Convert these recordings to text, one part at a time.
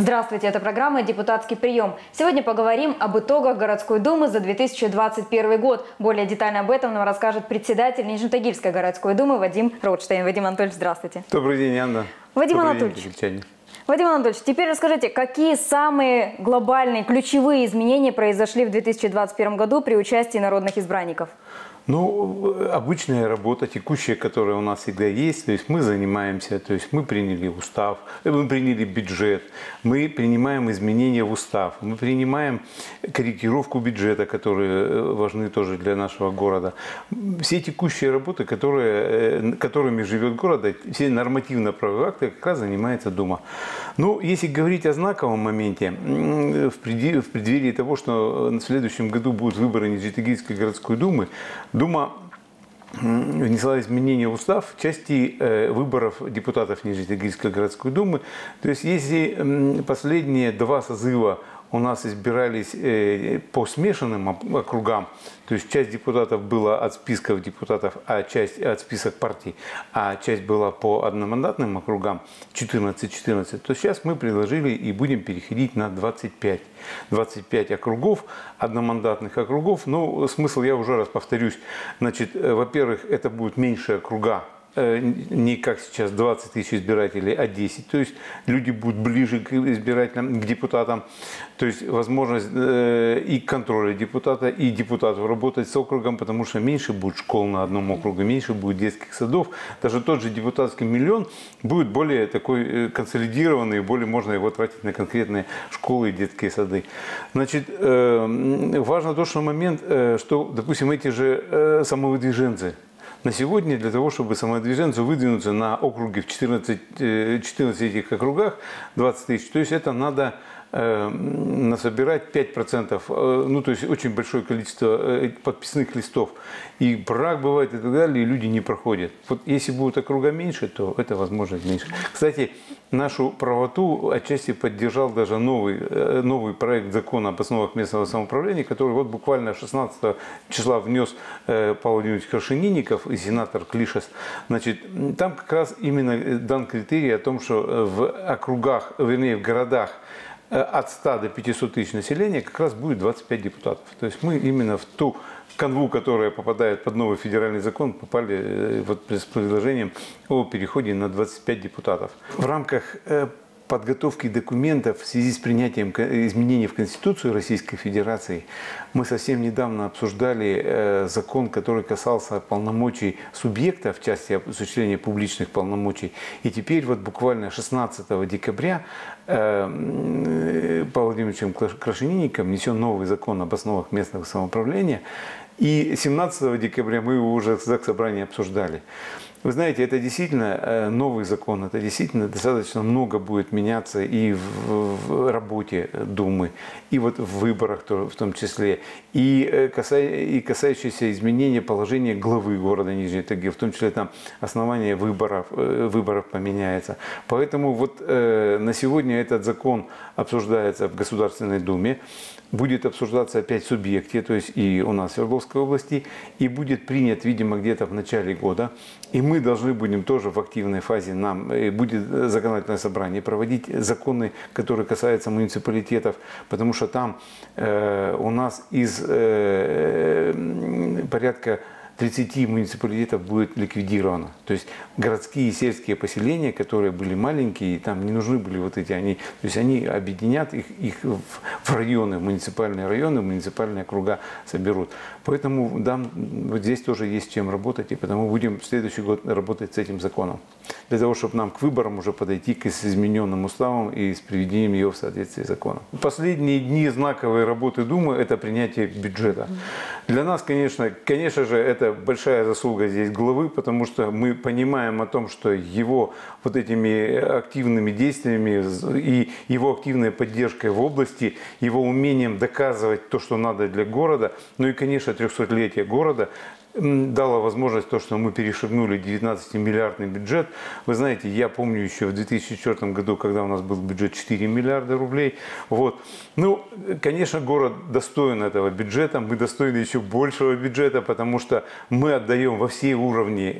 Здравствуйте, это программа «Депутатский прием». Сегодня поговорим об итогах городской думы за 2021 год. Более детально об этом нам расскажет председатель Нижнетагильской городской думы Вадим Ротштейн. Вадим Анатольевич, здравствуйте. Добрый день, Анна. Вадим Анатольевич, теперь расскажите, какие самые глобальные, ключевые изменения произошли в 2021 году при участии народных избранников? Ну, обычная работа, текущая, которая у нас всегда есть, то есть мы занимаемся, то есть мы приняли устав, мы приняли бюджет, мы принимаем изменения в устав, мы принимаем корректировку бюджета, которые важны тоже для нашего города. Все текущие работы, которыми живет город, все нормативно-правовые акты, как раз занимается Дума. Ну, если говорить о знаковом моменте, в преддверии того, что в следующем году будут выборы Нижнетагильской городской думы, Дума внесла изменения в устав в части выборов депутатов Нижнетагильской городской думы. То есть, если последние два созыва у нас избирались по смешанным округам, то есть часть депутатов была от списков депутатов, а часть от список партий, а часть была по одномандатным округам, 14-14, то сейчас мы предложили и будем переходить на 25 округов, одномандатных округов. Ну, смысл, я уже раз повторюсь, значит, во-первых, это будут меньшие округа, не как сейчас 20 тысяч избирателей, а 10. То есть люди будут ближе к избирателям, к депутатам. То есть возможность и контроля депутата, и депутатов работать с округом, потому что меньше будет школ на одном округе, меньше будет детских садов. Даже тот же депутатский миллион будет более такой консолидированный, более можно его тратить на конкретные школы и детские сады. Значит, важно то, что момент, что, допустим, эти же самовыдвиженцы, на сегодня для того, чтобы самовыдвиженцу выдвинуться на округе в 14 этих округах, 20 тысяч, то есть это надо насобирать 5%, ну то есть очень большое количество подписных листов. И брак бывает и так далее, и люди не проходят. Вот если будут округа меньше, то это возможность меньше. Кстати, нашу правоту отчасти поддержал даже новый проект закона об основах местного самоуправления, который вот буквально 16 числа внес Павел Владимирович Крашенинников и сенатор Клишес. Значит, там как раз именно дан критерий о том, что в округах, вернее в городах, от 100 до 500 тысяч населения как раз будет 25 депутатов. То есть мы именно в ту канву, которая попадает под новый федеральный закон, попали вот с предложением о переходе на 25 депутатов. В рамках подготовки документов в связи с принятием изменений в Конституцию Российской Федерации мы совсем недавно обсуждали закон, который касался полномочий субъекта в части осуществления публичных полномочий. И теперь вот буквально 16 декабря Павлом Владимировичем Крашенинниковым внесен новый закон об основах местного самоуправления. И 17 декабря мы его уже в Заксобрании обсуждали. Вы знаете, это действительно новый закон, это действительно достаточно много будет меняться и в работе Думы, и вот в выборах в том числе, и касающиеся изменения положения главы города Нижний Тагил, в том числе там основание выборов поменяется. Поэтому вот на сегодня этот закон обсуждается в Государственной Думе, будет обсуждаться опять в субъекте, то есть и у нас в Свердловской области, и будет принят, видимо, где-то в начале года. И мы должны будем тоже в активной фазе, будет законодательное собрание, проводить законы, которые касаются муниципалитетов, потому что там у нас из порядка 30 муниципалитетов будет ликвидировано. То есть городские и сельские поселения, которые были маленькие, там не нужны были вот эти, то есть они объединят их в районы, в муниципальные округа соберут. Поэтому да, вот здесь тоже есть чем работать, и потому будем в следующий год работать с этим законом. Для того, чтобы нам к выборам уже подойти с измененным уставом и с приведением его в соответствии с законом. Последние дни знаковой работы Думы – это принятие бюджета. Для нас, конечно же, это большая заслуга здесь главы, потому что мы понимаем о том, что его вот этими активными действиями и его активной поддержкой в области, его умением доказывать то, что надо для города, ну и, конечно, 300-летие города, дало возможность то, что мы перешагнули 19-миллиардный бюджет. Вы знаете, я помню еще в 2004 году, когда у нас был бюджет 4 миллиарда рублей. Вот. Ну, конечно, город достоин этого бюджета, мы достойны еще большего бюджета, потому что мы отдаем во все уровни,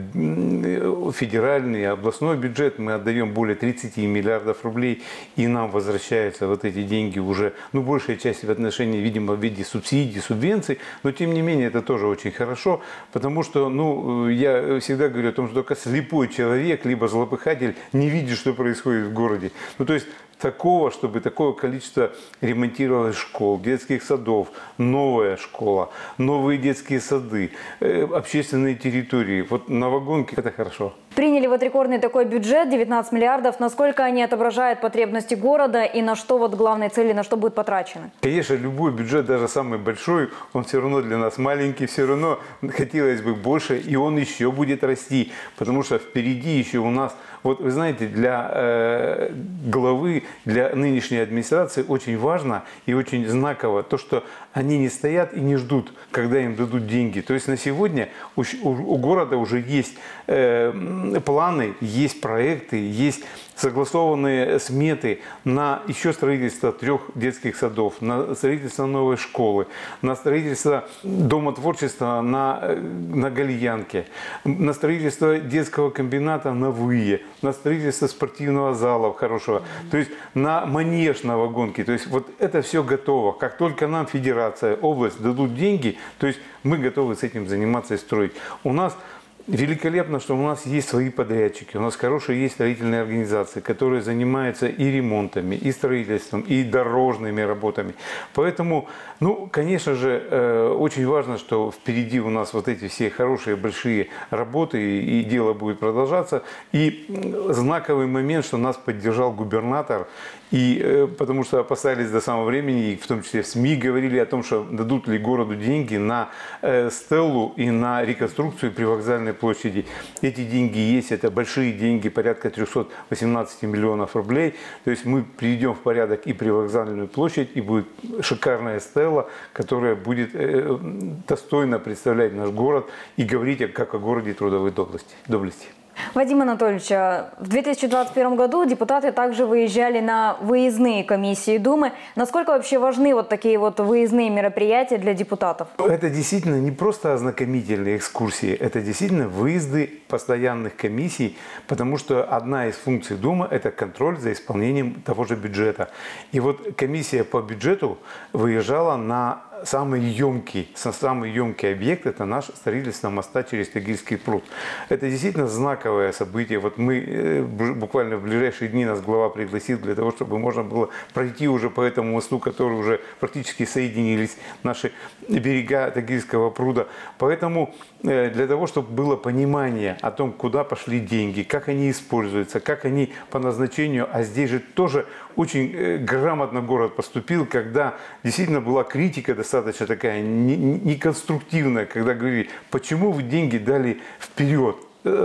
федеральный, областной бюджет, мы отдаем более 30 миллиардов рублей, и нам возвращаются вот эти деньги уже, ну, большая часть в отношении, видимо, в виде субсидий, субвенций, но тем не менее это тоже очень хорошо. Потому что, ну, я всегда говорю о том, что только слепой человек, либо злопыхатель не видит, что происходит в городе. Ну, то есть такого, чтобы такое количество ремонтировалось школ, детских садов, новая школа, новые детские сады, общественные территории. Вот на вагонке это хорошо. Приняли вот рекордный такой бюджет, 19 миллиардов. Насколько они отображают потребности города и на что вот главные цели, на что будет потрачено? Конечно, любой бюджет, даже самый большой, он все равно для нас маленький, все равно хотелось бы больше, и он еще будет расти, потому что впереди еще у нас, вот вы знаете, для главы, для нынешней администрации очень важно и очень знаково то, что они не стоят и не ждут, когда им дадут деньги. То есть на сегодня у города уже есть планы, есть проекты, есть согласованные сметы на еще строительство 3 детских садов, на строительство новой школы, на строительство дома творчества на Гальянке, на строительство детского комбината на Вые, на строительство спортивного зала хорошего, то есть на манеж на вагонке. То есть вот это все готово. Как только нам федерация, область дадут деньги, то есть мы готовы с этим заниматься и строить. У нас великолепно, что у нас есть свои подрядчики, у нас хорошие есть строительные организации, которые занимаются и ремонтами, и строительством, и дорожными работами. Поэтому, ну, конечно же, очень важно, что впереди у нас вот эти все хорошие большие работы, и дело будет продолжаться. И знаковый момент, что нас поддержал губернатор, и потому что опасались до самого времени, и в том числе в СМИ говорили о том, что дадут ли городу деньги на стеллу и на реконструкцию привокзальной площади. Эти деньги есть, это большие деньги, порядка 318 миллионов рублей. То есть мы приведем в порядок и привокзальную площадь, и будет шикарная стелла, которая будет достойно представлять наш город и говорить как о городе трудовой доблести. Вадим Анатольевич, в 2021 году депутаты также выезжали на выездные комиссии Думы. Насколько вообще важны вот такие вот выездные мероприятия для депутатов? Это действительно не просто ознакомительные экскурсии, это действительно выезды постоянных комиссий, потому что одна из функций Думы – это контроль за исполнением того же бюджета. И вот комиссия по бюджету выезжала на самый емкий объект – это наше строительство моста через Тагильский пруд. Это действительно знаковое событие. Вот мы буквально в ближайшие дни нас глава пригласил для того, чтобы можно было пройти уже по этому мосту, который уже практически соединились наши берега Тагильского пруда. Поэтому для того, чтобы было понимание о том, куда пошли деньги, как они используются, как они по назначению, а здесь же тоже очень грамотно город поступил, когда действительно была критика достаточно такая неконструктивная, когда говорили, почему вы деньги дали вперед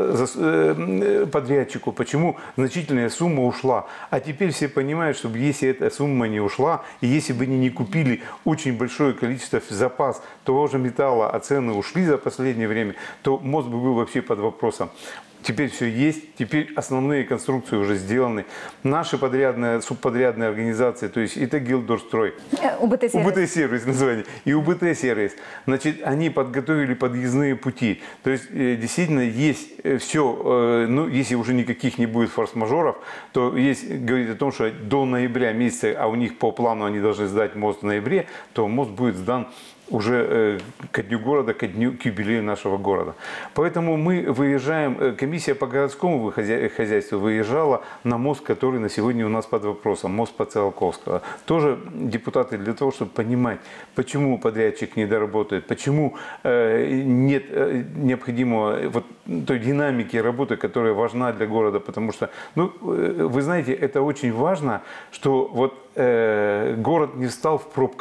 подрядчику, почему значительная сумма ушла. А теперь все понимают, что если эта сумма не ушла, и если бы они не купили очень большое количество запас того же металла, а цены ушли за последнее время, то мост бы был вообще под вопросом. Теперь все есть, теперь основные конструкции уже сделаны. Наши субподрядные организации, то есть и Тагилдорстрой, УБТ-сервис название, и УБТ-сервис, значит, они подготовили подъездные пути. То есть действительно есть все, ну, если уже никаких не будет форс-мажоров, то есть говорить о том, что до ноября месяца, а у них по плану они должны сдать мост в ноябре, то мост будет сдан уже ко дню города, к юбилею нашего города. Поэтому мы выезжаем, комиссия по городскому хозяйству выезжала на мост, который на сегодня у нас под вопросом, мост по Циолковского. Тоже депутаты для того, чтобы понимать, почему подрядчик не доработает, почему нет необходимого вот той динамики работы, которая важна для города, потому что, ну, вы знаете, это очень важно, что вот город не встал в пробках.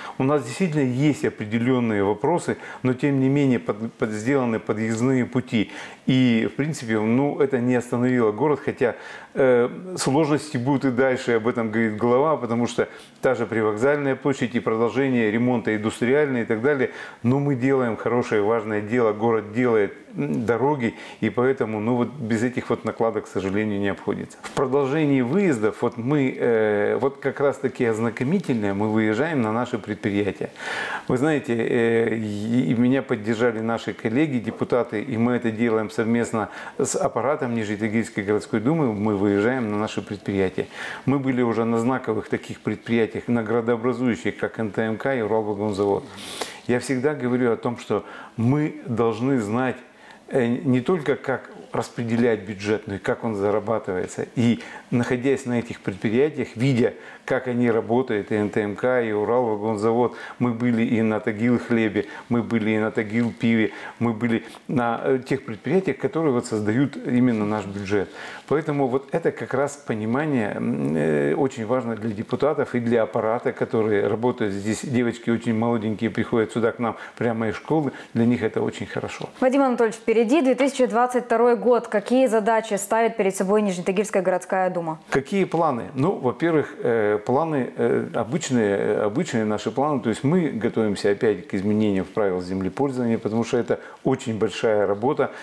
У нас действительно есть определенные вопросы, но тем не менее сделаны подъездные пути. И, в принципе, ну, это не остановило город, хотя сложности будут и дальше, об этом говорит глава, потому что та же привокзальная площадь и продолжение ремонта индустриальный и так далее. Но мы делаем хорошее, важное дело, город делает дороги, и поэтому ну, вот без этих вот накладок, к сожалению, не обходится. В продолжении выездов вот мы вот как раз таки ознакомительные, мы выезжаем на наши предприятия. Вы знаете, и меня поддержали наши коллеги, депутаты, и мы это делаем совместно с аппаратом Нижнетагильской городской думы, мы выезжаем на наши предприятия. Мы были уже на знаковых таких предприятиях, на градообразующих, как НТМК и Уралвагонзавод. Я всегда говорю о том, что мы должны знать не только как распределять бюджет, но и как он зарабатывается. И находясь на этих предприятиях, видя, как они работают, и НТМК, и Уралвагонзавод, мы были и на Тагил хлебе, мы были и на Тагил пиве, мы были на тех предприятиях, которые вот создают именно наш бюджет. Поэтому вот это как раз понимание очень важно для депутатов и для аппарата, которые работают здесь. Девочки очень молоденькие приходят сюда к нам прямо из школы, для них это очень хорошо. Вадим Анатольевич, впереди 2022 год. Какие задачи ставит перед собой Нижнетагильская городская дума? Какие планы? Ну, во-первых, планы обычные наши планы. То есть мы готовимся опять к изменениям в правилах землепользования, потому что это очень большая работа.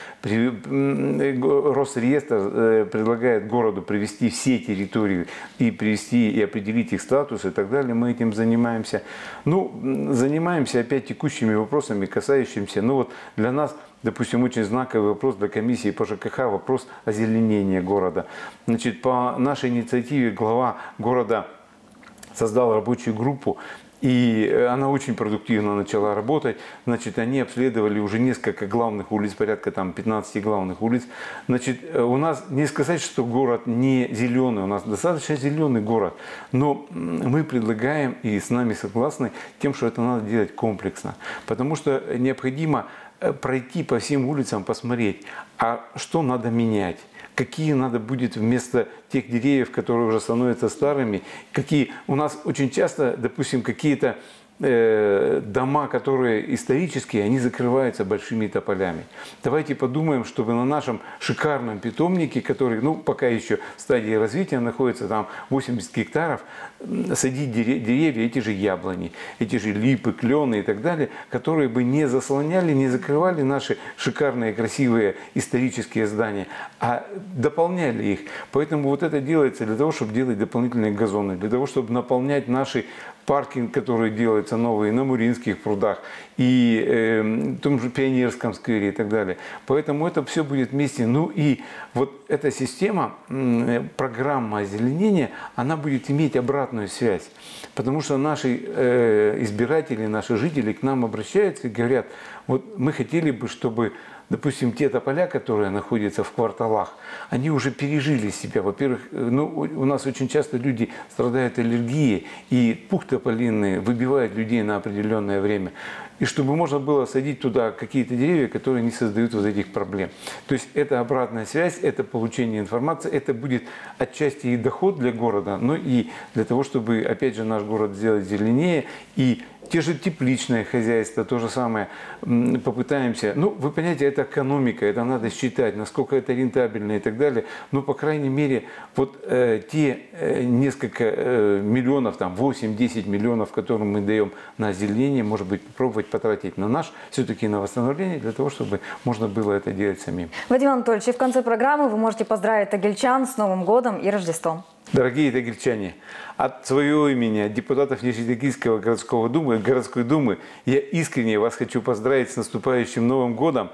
Росреестр предлагает городу привести все территории и привести и определить их статус и так далее. Мы этим занимаемся. Ну, занимаемся опять текущими вопросами, касающимися, ну вот для нас, допустим, очень знаковый вопрос для комиссии по ЖКХ, вопрос озеленения города. Значит, по нашей инициативе глава города создал рабочую группу, и она очень продуктивно начала работать. Значит, они обследовали уже несколько главных улиц, порядка там 15 главных улиц. Значит, у нас не сказать, что город не зеленый, у нас достаточно зеленый город, но мы предлагаем и с нами согласны тем, что это надо делать комплексно, потому что необходимо пройти по всем улицам, посмотреть, а что надо менять, какие надо будет вместо тех деревьев, которые уже становятся старыми, какие у нас очень часто, допустим, какие-то дома, которые исторические, они закрываются большими тополями. Давайте подумаем, чтобы на нашем шикарном питомнике, который, ну, пока еще в стадии развития находится, там 80 гектаров, садить деревья, эти же яблони, эти же липы, клены и так далее, которые бы не заслоняли, не закрывали наши шикарные, красивые исторические здания, а дополняли их. Поэтому вот это делается для того, чтобы делать дополнительные газоны, для того, чтобы наполнять наши паркинг, который делается новый на Муринских прудах и в том же Пионерском сквере и так далее. Поэтому это все будет вместе. Ну и вот эта система, программа озеленения, она будет иметь обратную связь. Потому что наши избиратели, наши жители к нам обращаются и говорят, вот мы хотели бы, чтобы, допустим, те тополя, которые находятся в кварталах, они уже пережили себя. Во-первых, ну, у нас очень часто люди страдают аллергией, и пух тополиный выбивает людей на определенное время. И чтобы можно было садить туда какие-то деревья, которые не создают вот этих проблем. То есть это обратная связь, это получение информации, это будет отчасти и доход для города, но и для того, чтобы, опять же, наш город сделать зеленее. И те же тепличное хозяйство, то же самое, попытаемся. Ну, вы понимаете, это экономика, это надо считать, насколько это рентабельно и так далее. Но, по крайней мере, вот те несколько миллионов, там 8-10 миллионов, которые мы даем на озеленение, может быть, попробовать потратить на наш, все-таки на восстановление, для того, чтобы можно было это делать самим. Вадим Анатольевич, и в конце программы вы можете поздравить тагильчан с Новым годом и Рождеством. Дорогие тагильчане, от своего имени, от депутатов Нижнетагильской городской думы, я искренне вас хочу поздравить с наступающим Новым годом.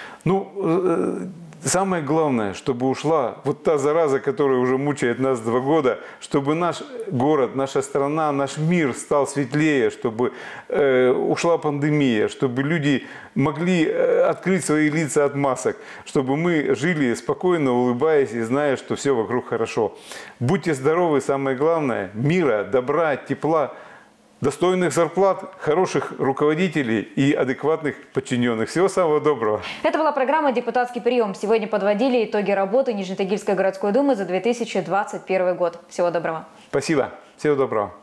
Ну, самое главное, чтобы ушла вот та зараза, которая уже мучает нас 2 года, чтобы наш город, наша страна, наш мир стал светлее, чтобы ушла пандемия, чтобы люди могли открыть свои лица от масок, чтобы мы жили спокойно, улыбаясь и зная, что все вокруг хорошо. Будьте здоровы, самое главное, мира, добра, тепла, достойных зарплат, хороших руководителей и адекватных подчиненных. Всего самого доброго. Это была программа «Депутатский прием». Сегодня подводили итоги работы Нижнетагильской городской думы за 2021 год. Всего доброго. Спасибо. Всего доброго.